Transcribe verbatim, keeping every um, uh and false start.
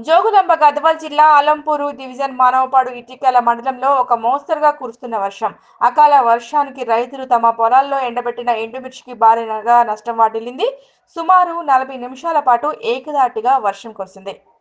జోగులాంబ గద్వాల జిల్లా అలంపూరు డివిజన్ మానవపాడు ఇటికల మండలంలో ఒక మోస్తరుగా కురుస్తున్న వర్షం అకాల వర్షానికి రైతులు తమ పొలాల్లో ఎండబెట్టిన ఎండుమిర్చికి భారీగా నష్టం వాటిల్లింది. సుమారు నలభై నిమిషాల పాటు ఏకధాటిగా వర్షం కురిసింది.